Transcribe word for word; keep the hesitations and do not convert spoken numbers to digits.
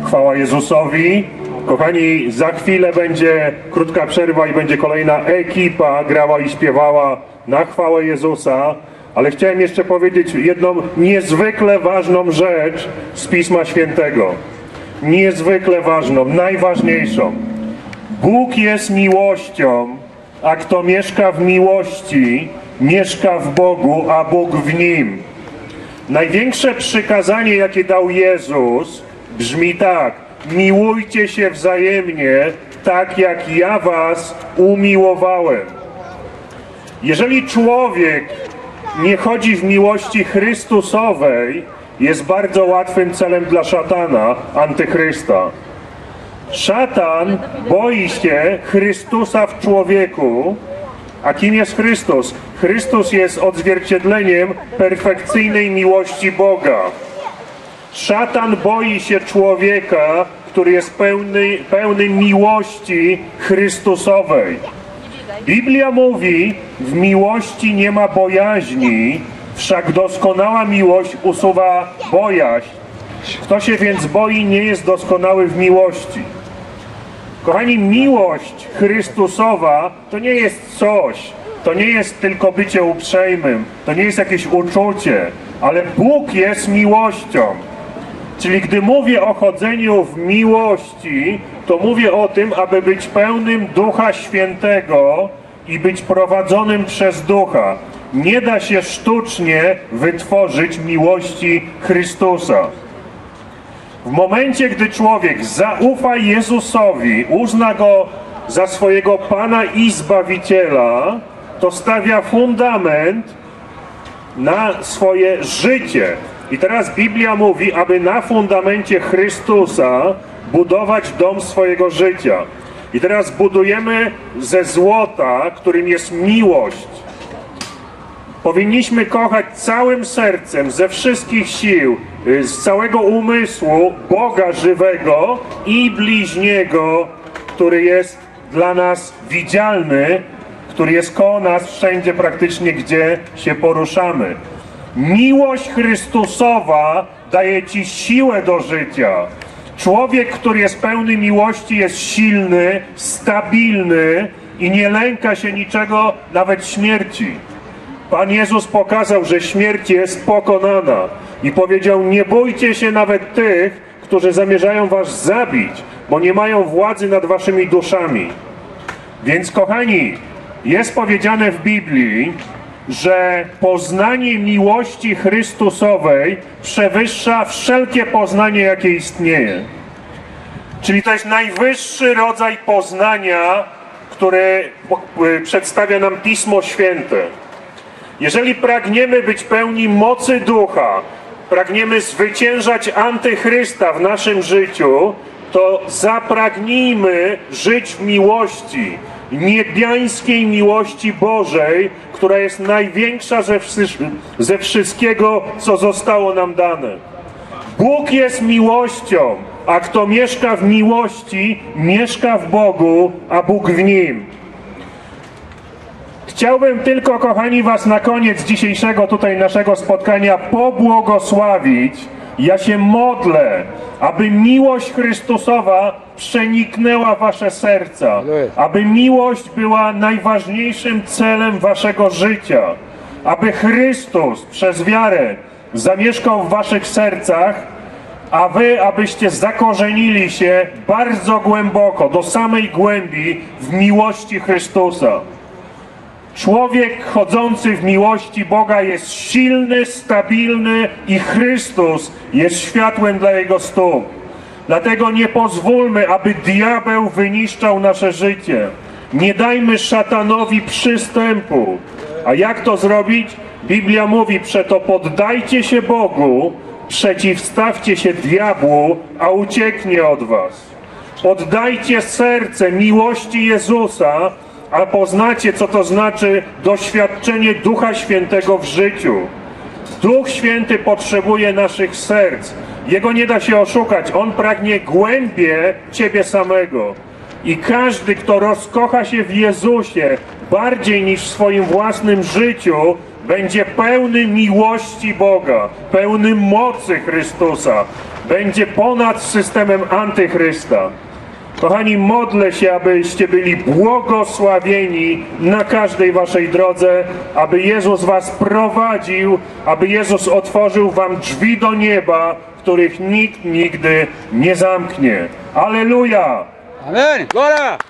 Chwała Jezusowi. Kochani, za chwilę będzie krótka przerwa i będzie kolejna ekipa grała i śpiewała na chwałę Jezusa. Ale chciałem jeszcze powiedzieć jedną niezwykle ważną rzecz z Pisma Świętego. Niezwykle ważną, najważniejszą. Bóg jest miłością, a kto mieszka w miłości, mieszka w Bogu, a Bóg w nim. Największe przykazanie, jakie dał Jezus, brzmi tak: miłujcie się wzajemnie, tak jak ja was umiłowałem. Jeżeli człowiek nie chodzi w miłości Chrystusowej, jest bardzo łatwym celem dla szatana, antychrysta. Szatan boi się Chrystusa w człowieku. A kim jest Chrystus? Chrystus jest odzwierciedleniem perfekcyjnej miłości Boga. Szatan boi się człowieka, który jest pełny, pełny miłości Chrystusowej. Biblia mówi, w miłości nie ma bojaźni, wszak doskonała miłość usuwa bojaźń. Kto się więc boi, nie jest doskonały w miłości. Kochani, miłość Chrystusowa to nie jest coś, to nie jest tylko bycie uprzejmym, to nie jest jakieś uczucie, ale Bóg jest miłością. Czyli gdy mówię o chodzeniu w miłości, to mówię o tym, aby być pełnym Ducha Świętego i być prowadzonym przez Ducha. Nie da się sztucznie wytworzyć miłości Chrystusa. W momencie, gdy człowiek zaufa Jezusowi, uzna Go za swojego Pana i Zbawiciela, to stawia fundament na swoje życie. I teraz Biblia mówi, aby na fundamencie Chrystusa budować dom swojego życia. I teraz budujemy ze złota, którym jest miłość. Powinniśmy kochać całym sercem, ze wszystkich sił, z całego umysłu Boga żywego i bliźniego, który jest dla nas widzialny, który jest koło nas wszędzie praktycznie, gdzie się poruszamy. Miłość Chrystusowa daje ci siłę do życia. Człowiek, który jest pełny miłości, jest silny, stabilny i nie lęka się niczego, nawet śmierci. Pan Jezus pokazał, że śmierć jest pokonana i powiedział: nie bójcie się nawet tych, którzy zamierzają was zabić, bo nie mają władzy nad waszymi duszami. Więc kochani, jest powiedziane w Biblii, że poznanie miłości Chrystusowej przewyższa wszelkie poznanie, jakie istnieje. Czyli to jest najwyższy rodzaj poznania, który przedstawia nam Pismo Święte. Jeżeli pragniemy być pełni mocy Ducha, pragniemy zwyciężać antychrysta w naszym życiu, to zapragnijmy żyć w miłości, niebiańskiej miłości Bożej, która jest największa ze, ze wszystkiego, co zostało nam dane. Bóg jest miłością, a kto mieszka w miłości, mieszka w Bogu, a Bóg w nim. Chciałbym tylko, kochani, was na koniec dzisiejszego tutaj naszego spotkania pobłogosławić. Ja się modlę, aby miłość Chrystusowa przeniknęła wasze serca, aby miłość była najważniejszym celem waszego życia, aby Chrystus przez wiarę zamieszkał w waszych sercach, a wy, abyście zakorzenili się bardzo głęboko, do samej głębi w miłości Chrystusa. Człowiek chodzący w miłości Boga jest silny, stabilny i Chrystus jest światłem dla jego stóp. Dlatego nie pozwólmy, aby diabeł wyniszczał nasze życie. Nie dajmy szatanowi przystępu. A jak to zrobić? Biblia mówi: przeto poddajcie się Bogu, przeciwstawcie się diabłu, a ucieknie od was. Poddajcie serce miłości Jezusa, a poznacie, co to znaczy doświadczenie Ducha Świętego w życiu. Duch Święty potrzebuje naszych serc. Jego nie da się oszukać. On pragnie głębie ciebie samego. I każdy, kto rozkocha się w Jezusie bardziej niż w swoim własnym życiu, będzie pełny miłości Boga, pełny mocy Chrystusa. będzie ponad systemem antychrysta. Kochani, modlę się, abyście byli błogosławieni na każdej waszej drodze, aby Jezus was prowadził, aby Jezus otworzył wam drzwi do nieba, których nikt nigdy nie zamknie. Alleluja! Amen. Glória!